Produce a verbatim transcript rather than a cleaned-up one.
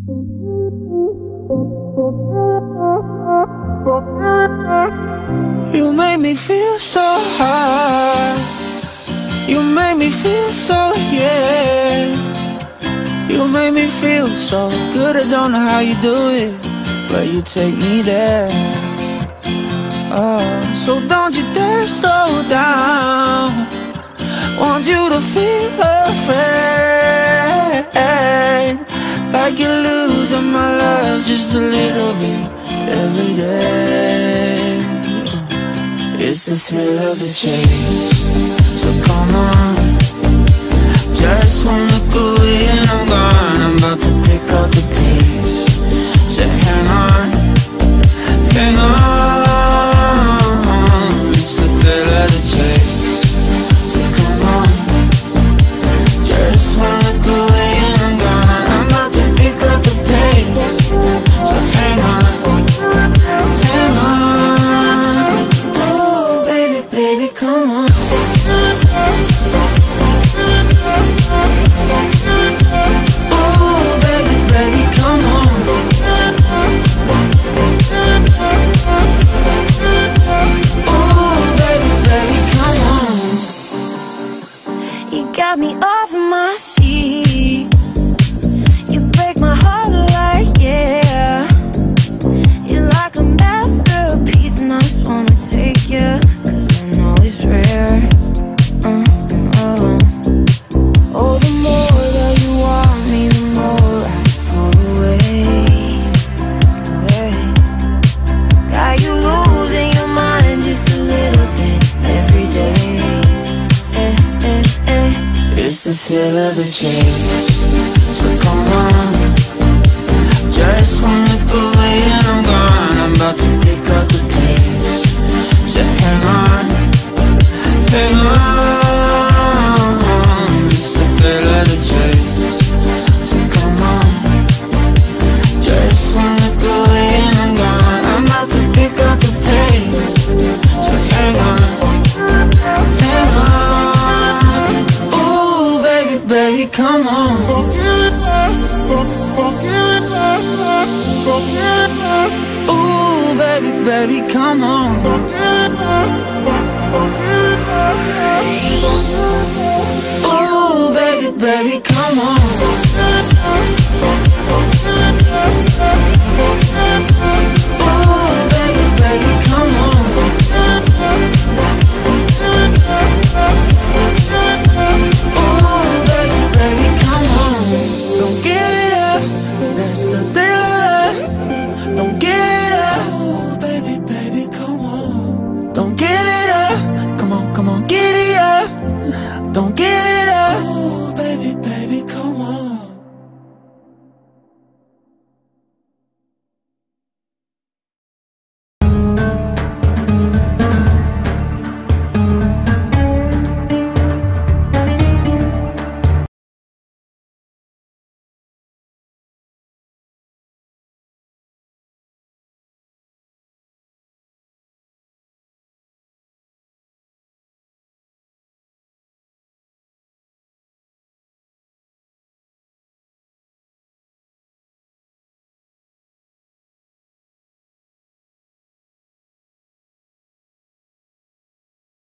You make me feel so high. You make me feel so, yeah. You make me feel so good. I don't know how you do it, but you take me there. Oh, so don't you dare slow down. Want you to feel afraid, like you're losing my love just a little bit every day. It's the thrill of the chase, so come on. Just one look away and I'm gone. I'm about to pick up the pace, so hang on, hang on. It's the thrill of the chase, so come on. Just one look away and I'm gone. I'm about to pick up the pace, so hang on, hang on. Oh baby, baby, come on. Got me off of my seat. You break my heart like, yeah. You're like a masterpiece, and I just wanna take you, cause I know it's rare. uh, oh. oh, the more that you want me, the more I pull away, away. Got you losing your mind just a little bit every day. It's the thrill of the chase, so come on. Just one look away and I'm gone. I'm about to pick up the pace, so hang on, hang on. It's the thrill of the chase, so come on. Just one look away and I'm gone. I'm about to pick up the pace, so hang on, hang on. Baby, come on. Ooh, baby, baby, come on. Ooh, baby, baby, come on.